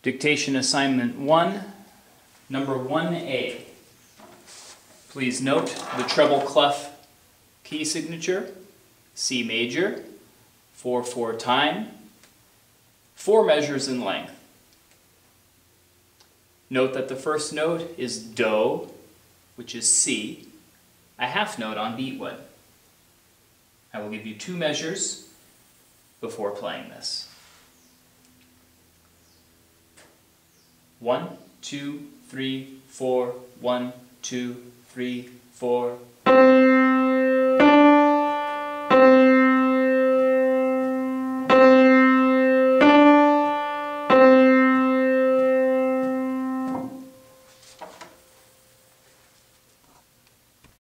Dictation assignment 1, number 1A. Please note the treble clef key signature, C major, 4/4 time, 4 measures in length. Note that the first note is Do, which is C, a half note on beat 1. I will give you 2 measures before playing this. 1, 2, 3, 4, 1, 2, 3, 4,